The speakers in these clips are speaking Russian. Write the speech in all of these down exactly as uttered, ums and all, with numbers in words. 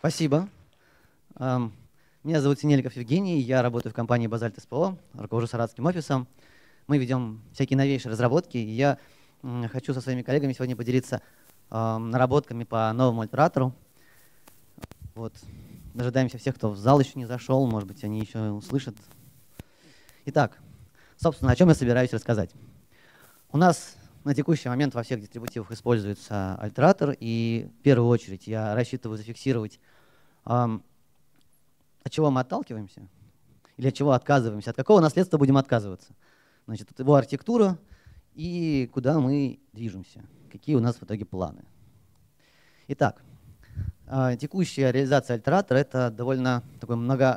Спасибо. Меня зовут Синельников Евгений, я работаю в компании Basalt эс пэ о, руковожу саратовским офисом. Мы ведем всякие новейшие разработки, и я хочу со своими коллегами сегодня поделиться наработками по новому альтератору. Вот. Дожидаемся всех, кто в зал еще не зашел, может быть, они еще услышат. Итак, собственно, о чем я собираюсь рассказать. У нас на текущий момент во всех дистрибутивах используется альтератор, и в первую очередь я рассчитываю зафиксировать, эм, от чего мы отталкиваемся или от чего отказываемся, от какого наследства будем отказываться. Значит, это его архитектура и куда мы движемся, какие у нас в итоге планы. Итак, э, текущая реализация альтератора — это довольно такой много,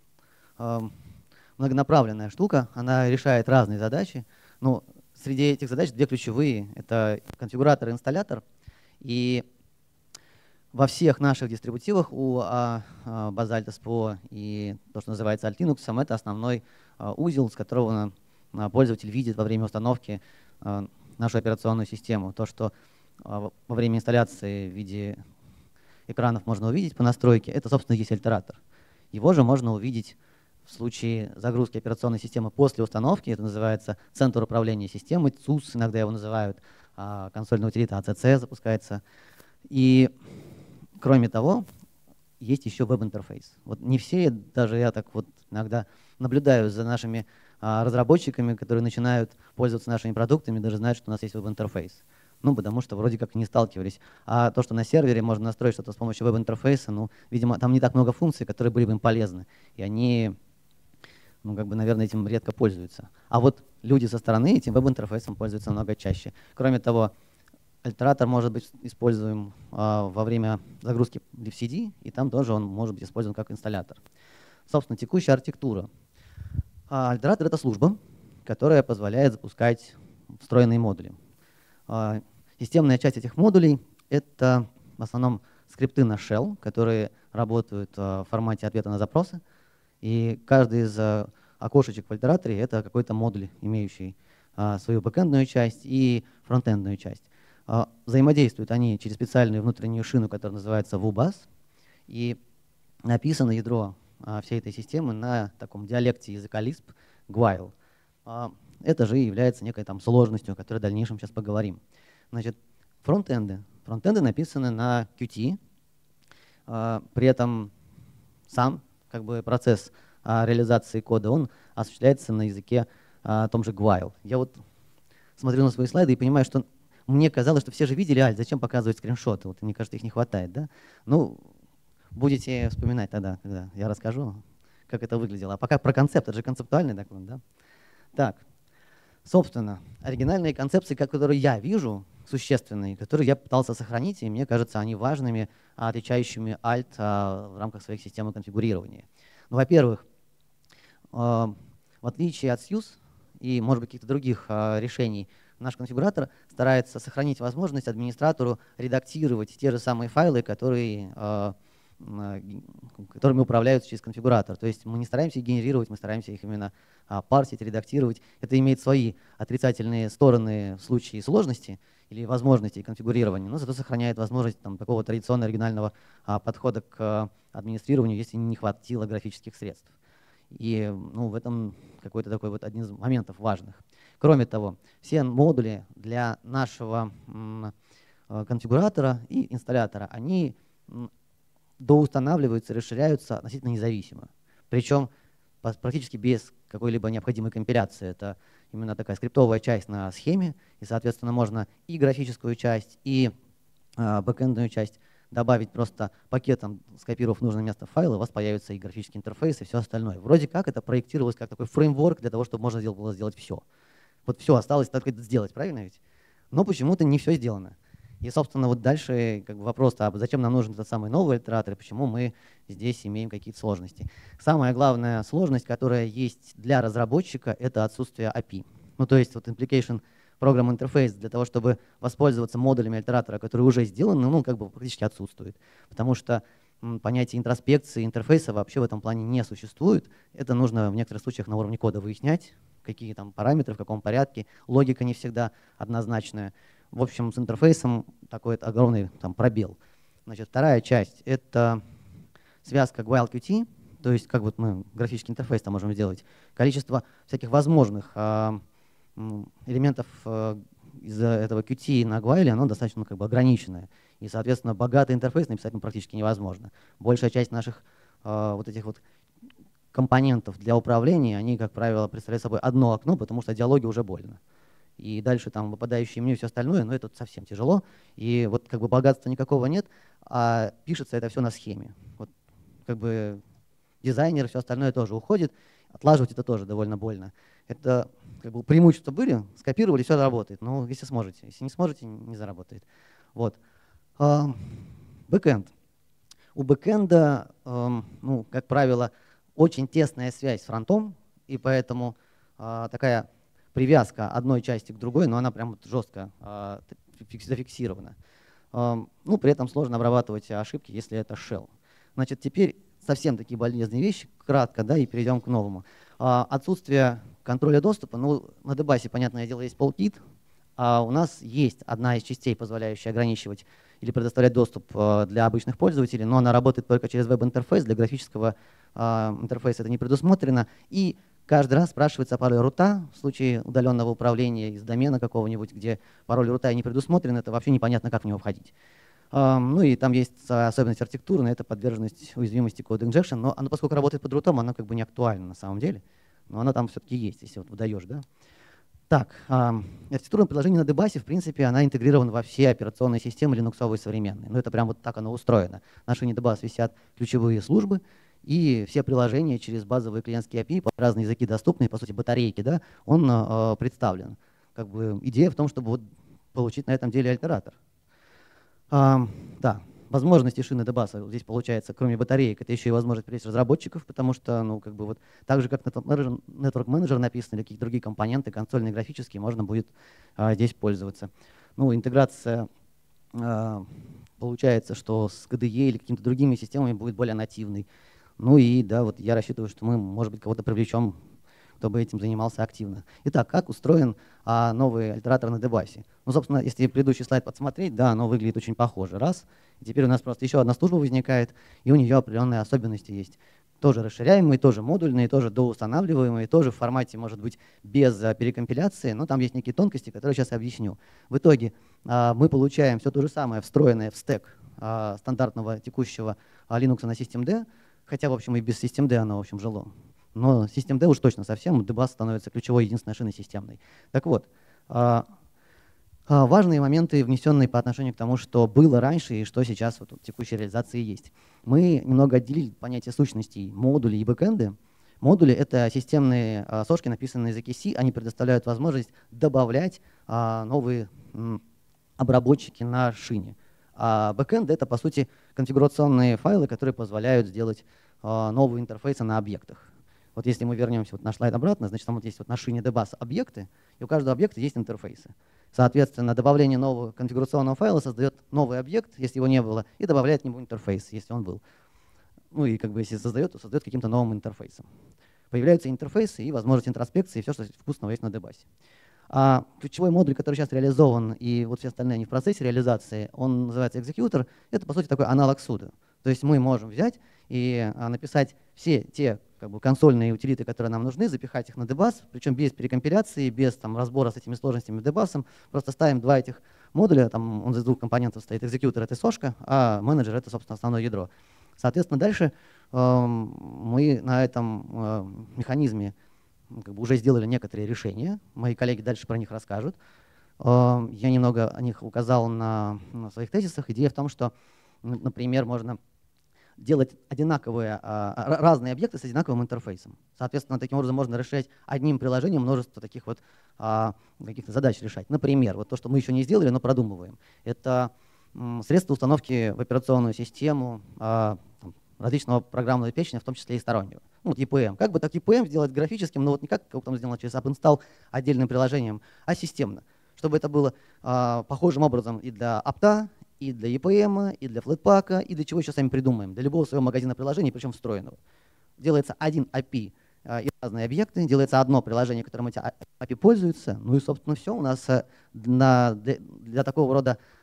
э, многонаправленная штука, она решает разные задачи. Но среди этих задач две ключевые — это конфигуратор и инсталлятор. И во всех наших дистрибутивах у а, а, Basalt эс пэ о и то, что называется Alt Linux, это основной а, узел, с которого а, пользователь видит во время установки а, нашу операционную систему. То, что а, во время инсталляции в виде экранов можно увидеть по настройке, это, собственно, есть альтератор. Его же можно увидеть в случае загрузки операционной системы после установки. Это называется центр управления системой, цус иногда его называют, а, консольная утилита эй си си запускается. И кроме того, есть еще веб-интерфейс. Вот не все, даже я так вот иногда наблюдаю за нашими а, разработчиками, которые начинают пользоваться нашими продуктами, даже знают, что у нас есть веб-интерфейс. Ну, потому что вроде как не сталкивались. А то, что на сервере можно настроить что-то с помощью веб-интерфейса, ну, видимо, там не так много функций, которые были бы им полезны. И они, ну, как бы, наверное, этим редко пользуются. А вот люди со стороны этим веб-интерфейсом пользуются намного чаще. Кроме того, альтератор может быть используем а, во время загрузки ди си ди, и там тоже он может быть использован как инсталлятор. Собственно, текущая архитектура. А, альтератор — это служба, которая позволяет запускать встроенные модули. А, системная часть этих модулей — это в основном скрипты на shell, которые работают а, в формате ответа на запросы. И каждый из а, окошечек в альтераторе — это какой-то модуль, имеющий а, свою бэкэндную часть и фронтендную часть. Взаимодействуют они через специальную внутреннюю шину, которая называется вубас, и написано ядро всей этой системы на таком диалекте языка Lisp Gwail. Это же является некой там сложностью, о которой в дальнейшем сейчас поговорим. Значит, фронтенды. Фронтенды написаны на Qt, при этом сам как бы процесс реализации кода он осуществляется на языке том же Gwail. Я вот смотрю на свои слайды и понимаю, что мне казалось, что все же видели альт, зачем показывать скриншоты? Вот, мне кажется, их не хватает, да? Ну, будете вспоминать тогда, когда я расскажу, как это выглядело. А пока про концепт, это же концептуальный доклад, да? Так, собственно, оригинальные концепции, которые я вижу, существенные, которые я пытался сохранить, и мне кажется, они важными, отличающими альт а, в рамках своих систем конфигурирования. Ну, во-первых, а, в отличие от Сьюз и, может быть, каких-то других а, решений, наш конфигуратор старается сохранить возможность администратору редактировать те же самые файлы, которые, э, которыми управляются через конфигуратор. То есть мы не стараемся их генерировать, мы стараемся их именно а, парсить, редактировать. Это имеет свои отрицательные стороны в случае сложности или возможности конфигурирования, но зато сохраняет возможность там, такого традиционного оригинального а, подхода к а, администрированию, если не хватило графических средств. И ну, в этом какой-то такой вот один из моментов важных. Кроме того, все модули для нашего конфигуратора и инсталлятора, они доустанавливаются, расширяются относительно независимо. Причем практически без какой-либо необходимой компиляции. Это именно такая скриптовая часть на схеме, и, соответственно, можно и графическую часть, и бэкэндную часть добавить просто пакетом, скопировав нужное место файла, у вас появится и графический интерфейс, и все остальное. Вроде как это проектировалось как такой фреймворк для того, чтобы можно было сделать все. Вот все осталось только это сделать, правильно ведь? Но почему-то не все сделано. И, собственно, вот дальше как бы вопрос, а зачем нам нужен этот самый новый альтератор, и почему мы здесь имеем какие-то сложности. Самая главная сложность, которая есть для разработчика, это отсутствие эй пи ай. Ну, то есть вот Implication Program Interface для того, чтобы воспользоваться модулями альтератора, которые уже сделаны, ну, как бы практически отсутствует. Потому что м, понятие интроспекции интерфейса вообще в этом плане не существует. Это нужно в некоторых случаях на уровне кода выяснять, какие там параметры, в каком порядке. Логика не всегда однозначная. В общем, с интерфейсом такой огромный там, пробел. Значит, вторая часть — это связка GuileQt, то есть как вот мы графический интерфейс там можем сделать, количество всяких возможных э, элементов э, из этого Qt на Guile, оно достаточно ну, как бы ограниченное. И, соответственно, богатый интерфейс написать ну, практически невозможно. Большая часть наших э, вот этих вот компонентов для управления, они, как правило, представляют собой одно окно, потому что диалоги уже больно. И дальше там выпадающие меню и все остальное, но это совсем тяжело. И вот как бы богатства никакого нет, а пишется это все на схеме. Вот как бы дизайнер, все остальное тоже уходит, отлаживать это тоже довольно больно. Это как бы преимущества были, скопировали, все работает. Но если сможете, если не сможете, не заработает. Вот. Бэкэнд. У бэкэнда, ну, как правило, очень тесная связь с фронтом, и поэтому такая привязка одной части к другой, но она прям вот жестко зафиксирована. Ну, при этом сложно обрабатывать ошибки, если это shell. Значит, теперь совсем такие болезненные вещи, кратко, да, и перейдем к новому. Отсутствие контроля доступа, ну, на дебасе, понятное дело, есть полкит, а у нас есть одна из частей, позволяющая ограничивать или предоставлять доступ для обычных пользователей, но она работает только через веб-интерфейс, для графического интерфейса это не предусмотрено, и каждый раз спрашивается пароль рута в случае удаленного управления из домена какого-нибудь, где пароль рута не предусмотрен, это вообще непонятно, как в него входить. Ну и там есть особенность архитектурная, это подверженность уязвимости Code Injection, но оно, поскольку работает под рутом, оно как бы не актуально на самом деле, но оно там все-таки есть, если вот выдаешь, да. Так, архитектурное приложение на дебасе, в принципе, она интегрирована во все операционные системы линуксовые современные. Ну это прям вот так оно устроено. На шине дебас висят ключевые службы, и все приложения через базовые клиентские эй пи ай, под разные языки доступные, по сути, батарейки, да, он э, представлен. Как бы идея в том, чтобы вот получить на этом деле альтератор. А, да, возможности шины дебаса здесь получается, кроме батареек, это еще и возможность привлечь разработчиков, потому что, ну, как бы вот так же, как Network Manager написан или какие-то другие компоненты, консольные, графические, можно будет а, здесь пользоваться. Ну, интеграция а, получается, что с ка дэ и или какими-то другими системами будет более нативной. Ну и да, вот я рассчитываю, что мы, может быть, кого-то привлечем, кто бы этим занимался активно. Итак, как устроен а, новый альтератор на дебасе? Ну, собственно, если предыдущий слайд подсмотреть, да, оно выглядит очень похоже. Раз. И теперь у нас просто еще одна служба возникает, и у нее определенные особенности есть. Тоже расширяемые, тоже модульные, тоже доустанавливаемые, тоже в формате, может быть, без а, перекомпиляции, но там есть некие тонкости, которые сейчас объясню. В итоге а, мы получаем все то же самое, встроенное в стек а, стандартного текущего а, Linux на Systemd, хотя, в общем, и без Systemd оно, в общем, жило. Но Systemd уж точно совсем, дебас становится ключевой единственной шиной системной. Так вот, важные моменты, внесенные по отношению к тому, что было раньше и что сейчас вот в текущей реализации есть. Мы немного отделили понятие сущностей модулей и бэкэнды. Модули — это системные сошки, написанные на языке C, они предоставляют возможность добавлять новые обработчики на шине. А бэкэнд — это, по сути, конфигурационные файлы, которые позволяют сделать новые интерфейсы на объектах. Вот если мы вернемся вот на слайд обратно, значит, там вот есть вот на шине debus объекты, и у каждого объекта есть интерфейсы. Соответственно, добавление нового конфигурационного файла создает новый объект, если его не было, и добавляет к нему интерфейс, если он был. Ну и как бы если создает, то создает каким-то новым интерфейсом. Появляются интерфейсы и возможность интроспекции, и все, что вкусного есть на дебасе. А ключевой модуль, который сейчас реализован, и вот все остальные они в процессе реализации, он называется экзекьютор. Это, по сути, такой аналог суда. То есть мы можем взять и а, написать все те как бы, консольные утилиты, которые нам нужны, запихать их на дебас, причем без перекомпиляции, без там, разбора с этими сложностями дебасом. Просто ставим два этих модуля, там он из двух компонентов стоит, экзекьютор — это сошка, а менеджер — это, собственно, основное ядро. Соответственно, дальше э, мы на этом э, механизме как бы, уже сделали некоторые решения. Мои коллеги дальше про них расскажут. Э, я немного о них указал на, на своих тезисах. Идея в том, что, например, можно делать одинаковые, а, разные объекты с одинаковым интерфейсом. Соответственно, таким образом можно расширять одним приложением множество таких вот а, каких-то задач решать. Например, вот то, что мы еще не сделали, но продумываем, это м, средства установки в операционную систему а, там, различного программного обеспечения, в том числе и стороннего. Ну, вот и пи эм. Как бы так и пи эм сделать графическим, но вот не как, как там сделано через AppInstall отдельным приложением, а системно. Чтобы это было а, похожим образом и для апта, и для и пи эм, и для флетпака, и для чего еще сами придумаем, для любого своего магазина приложений, причем встроенного. Делается один эй пи ай и разные объекты, делается одно приложение, которым эти эй пи ай пользуются, ну и, собственно, все. У нас для, для такого рода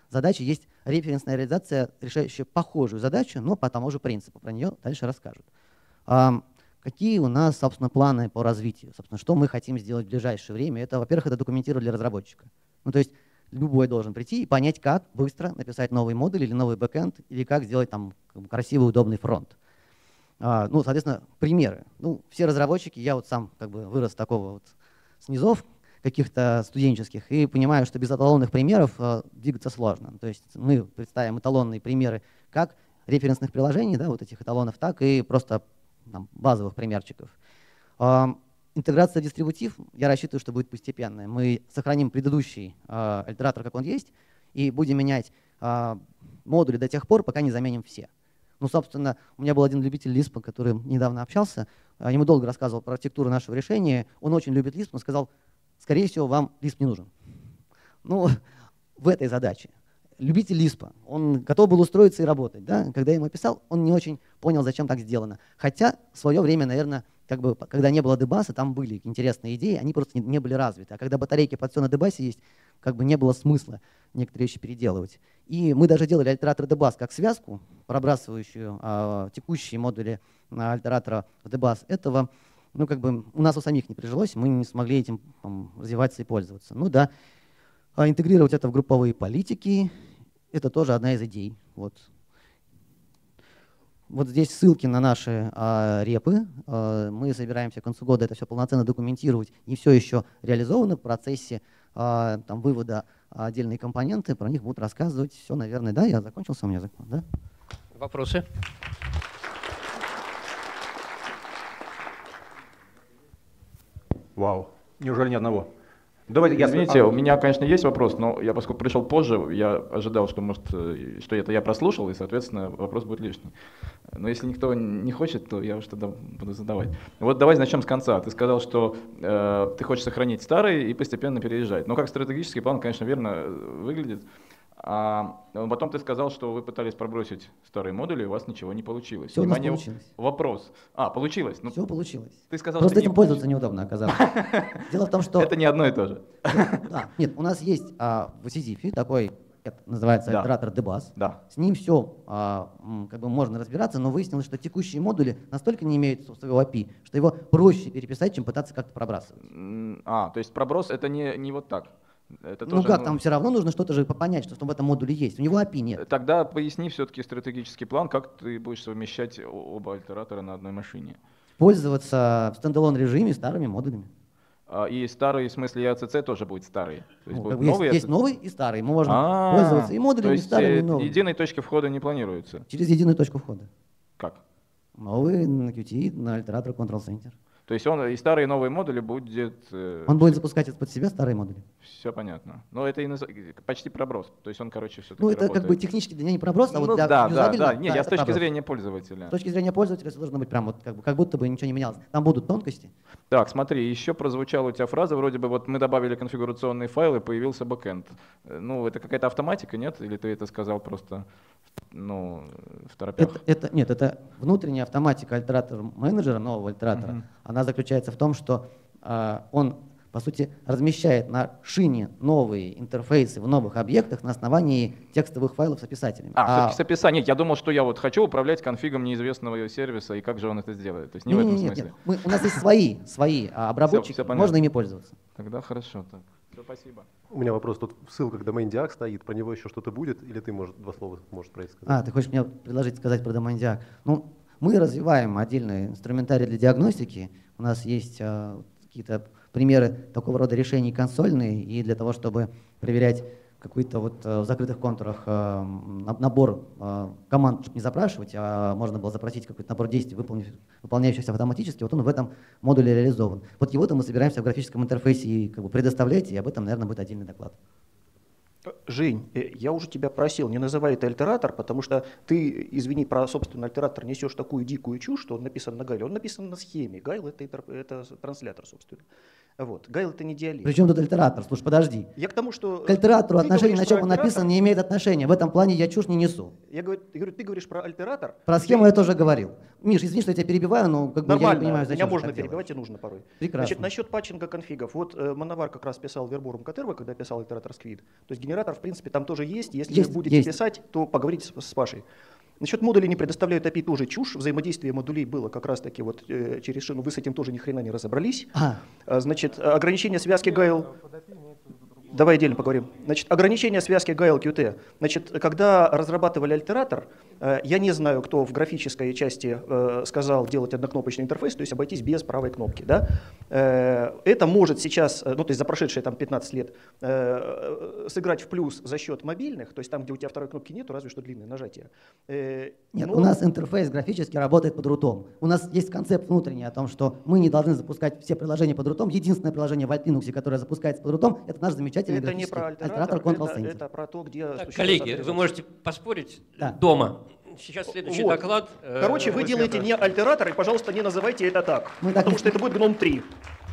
задачи есть референсная реализация, решающая похожую задачу, но по тому же принципу. Про нее дальше расскажут. А, какие у нас, собственно, планы по развитию? Собственно, что мы хотим сделать в ближайшее время? Это, во-первых, это документировать для разработчика. Ну, то есть любой должен прийти и понять, как быстро написать новый модуль или новый бэкэнд, или как сделать там красивый, удобный фронт. А, ну, соответственно, примеры. Ну, все разработчики, я вот сам как бы вырос такого вот снизов, каких-то студенческих, и понимаю, что без эталонных примеров э, двигаться сложно. То есть мы представим эталонные примеры как референсных приложений, да, вот этих эталонов, так и просто там, базовых примерчиков. Э, интеграция дистрибутив, я рассчитываю, что будет постепенная. Мы сохраним предыдущий э, альтератор, как он есть, и будем менять э, модули до тех пор, пока не заменим все. Ну, собственно, у меня был один любитель Lisp, который недавно общался, э, ему долго рассказывал про архитектуру нашего решения, он очень любит Lisp, он сказал, скорее всего, вам Lisp не нужен. Ну, в этой задаче. Любитель Lisp, он готов был устроиться и работать. Да? Когда я ему описал, он не очень понял, зачем так сделано. Хотя в свое время, наверное, как бы, когда не было дебаса, там были интересные идеи, они просто не, не были развиты. А когда батарейки под все на дебасе есть, как бы не было смысла некоторые вещи переделывать. И мы даже делали альтератор дебас как связку, пробрасывающую а, текущие модули а, альтератора в дебас. Этого ну, как бы у нас у самих не прижилось, мы не смогли этим там, развиваться и пользоваться. Ну да, а интегрировать это в групповые политики, это тоже одна из идей. Вот, вот здесь ссылки на наши а, репы. А, мы собираемся к концу года это все полноценно документировать. Не все еще реализовано в процессе а, там, вывода отдельные компоненты, про них будут рассказывать. Все, наверное, да, я закончился, у меня закон, да? Вопросы? Вау, неужели ни одного? Давайте, Извините, я... у меня, конечно, есть вопрос, но я, поскольку пришел позже, я ожидал, что, может, что это я прослушал, и, соответственно, вопрос будет лишний. Но если никто не хочет, то я уж тогда буду задавать. Вот давайте начнем с конца. Ты сказал, что э, ты хочешь сохранить старый и постепенно переезжать. Но как стратегический план, конечно, верно выглядит. А потом ты сказал, что вы пытались пробросить старые модули, у вас ничего не получилось. Все Внимание, у нас получилось. Вопрос. А, получилось? Ну, все получилось. Ты сказал, Просто что этим не... пользоваться неудобно оказалось. Дело в том, что... Это не одно и то же. Да, нет, у нас есть а, в Сизифе такой, это называется да. альтератор дебас. Да. С ним все а, как бы можно разбираться, но выяснилось, что текущие модули настолько не имеют своего эй пи ай, что его проще переписать, чем пытаться как-то пробрасывать. А, то есть проброс это не, не вот так. Это ну тоже, как, ну... там все равно нужно что-то же понять, что в этом модуле есть. У него эй пи ай нет. Тогда поясни все-таки стратегический план, как ты будешь совмещать оба альтератора на одной машине. Пользоваться в стендалон режиме старыми модулями. А, и старый, в смысле, и эй си си тоже будет старый? То есть, ну, будет есть, новый есть новый и старый. Мы можем А-а-а. пользоваться и модулями, и старыми, и новыми. Единой точки входа не планируется? Через единую точку входа. Как? Новый на кью ти, на альтератор Control Center. То есть он и старые, и новые модули будет... Э, он будет запускать из-под себя старые модули. Все понятно. Но это и наз... почти проброс. То есть он, короче, все-таки Ну это работает. как бы технически для меня не проброс, а ну, вот для да, да, да. да, Нет, я с точки проброс. зрения пользователя. С точки зрения пользователя это должно быть прям вот как, бы, как будто бы ничего не менялось. Там будут тонкости. Так, смотри, еще прозвучала у тебя фраза, вроде бы вот мы добавили конфигурационные файлы, появился бэкэнд. Ну, это какая-то автоматика, нет? Или ты это сказал просто, ну, в торопях? Это, это, нет, это внутренняя автоматика альтератора менеджера, нового альтератора. Uh-huh. Она заключается в том, что э, он, по сути, размещает на шине новые интерфейсы в новых объектах на основании текстовых файлов с описателями. А, а с описанием. Я думал, что я вот хочу управлять конфигом неизвестного сервиса, и как же он это сделает? То есть не нет, в этом нет, смысле. Нет, Мы, у нас есть свои, свои обработчики, все, все можно ими пользоваться. Тогда хорошо. Так. Все, спасибо. У меня вопрос, тут в ссылках DomainDiac стоит, про него еще что-то будет, или ты, может, два слова можешь про это сказать? А, ты хочешь мне предложить сказать про DomainDiac? Ну, мы развиваем отдельный инструментарий для диагностики. У нас есть а, какие-то примеры такого рода решений консольные, и для того, чтобы проверять какой-то вот в закрытых контурах а, набор а, команд, чтобы не запрашивать, а можно было запросить какой-то набор действий, выполняющихся автоматически, вот он в этом модуле реализован. Вот его-то мы собираемся в графическом интерфейсе и как бы предоставлять, и об этом, наверное, будет отдельный доклад. Жень, я уже тебя просил, не называй это альтератор, потому что ты, извини, про собственный альтератор несешь такую дикую чушь, что он написан на гайле. Он написан на схеме. Гайл это, это транслятор, собственно. Вот. Гайл это не диалект. Причем тут альтератор? Слушай, подожди. Я к тому, что... К альтератору отношение, на чем он написан, не имеет отношения. В этом плане я чушь не несу. Я говорю, я говорю ты говоришь про альтератор. Про схему ты... я тоже говорил. Миш, извини, что я тебя перебиваю, но как бы я не понимаю, зачем. Меня можно перебивать и нужно порой. Прекрасно. Значит, насчет патчинга конфигов. Вот э, Мановар как раз писал вербурум Катерва, когда писал альтератор Squid. То есть генератор в принципе, там тоже есть. Если Есть, вы будете есть. писать, то поговорите с, с Пашей. Насчет модулей не предоставляют эй пи ай тоже чушь. Взаимодействие модулей было как раз-таки вот э, через шину. Вы с этим тоже ни хрена не разобрались. А. А, значит, ограничение связки гайл... Давай отдельно поговорим. Значит, ограничение связки гайл кью ти. Значит, когда разрабатывали альтератор, э, я не знаю, кто в графической части э, сказал делать однокнопочный интерфейс, то есть обойтись без правой кнопки. Да? Э, это может сейчас, ну то есть за прошедшие там пятнадцать лет, э, сыграть в плюс за счет мобильных, то есть там, где у тебя второй кнопки нету, разве что длинное нажатие. Э, Нет, но... у нас интерфейс графически работает под рутом. У нас есть концепт внутренний о том, что мы не должны запускать все приложения под рутом. Единственное приложение в Linux, которое запускается под рутом, это наш замечательный Это не про альтератор, Control это, Center. это про то, где... Так, коллеги, вы можете поспорить Да. дома. Сейчас следующий Вот. доклад. э, Короче, вы после делаете этого. не альтератор, и, пожалуйста, не называйте это так, Мы так потому не- что это будет гном три.